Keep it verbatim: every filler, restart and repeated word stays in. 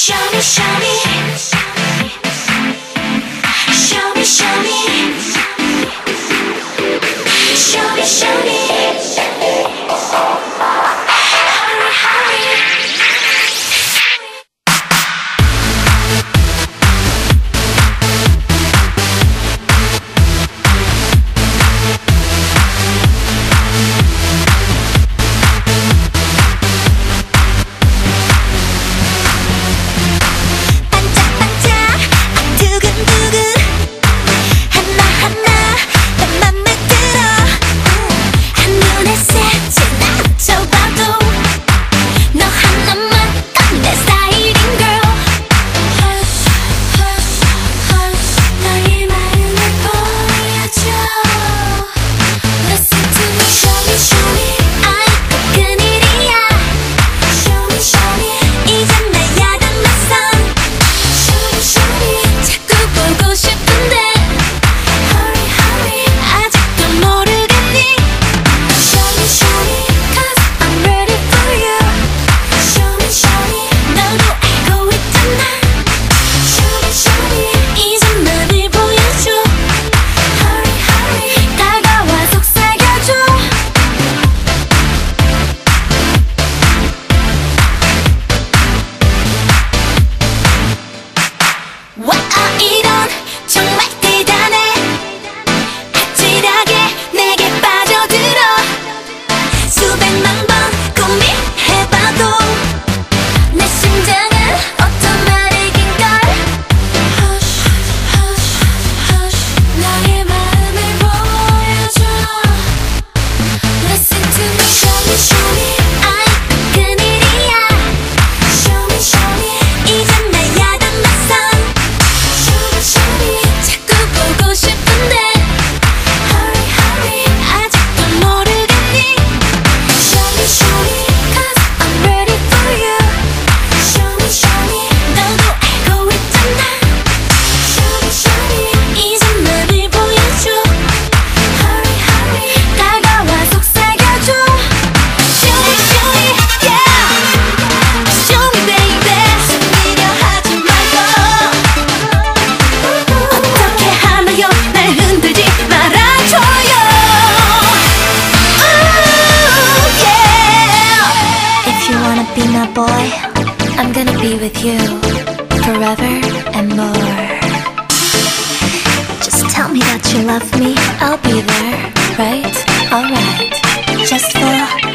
Show me, show me. Show me, show me. Show me, show me. Hurry, hurry. 이런 정말 대단해. 아찔하게 내게 빠져들어. 수백만 번 고민해봐도 내 심장은 오토마틱인걸. Hush, hush, hush. 나의 마음을 보여줘. Listen to me. Show me, show me. 아이 큰일이야. Show me, show me. 이젠 나야 단 낯선. 자꾸 보고 싶은데 Hurry, hurry. 아직도 모르겠니? Show me, show me. Cause I'm ready for you. Show me, show me. 너도 알고 있잖아. Show me, show me. 이제 나를 보여줘. Hurry, hurry. 다가와 속삭여줘. Show me, show me. Yeah. Show me, baby. 숨기려 하지 말고. 어떻게 하나요? 날 흔들지 말아줘요. Ooh, yeah. If you wanna be my boy, I'm gonna be with you forever and more. Just tell me that you love me, I'll be there, right? Alright, just for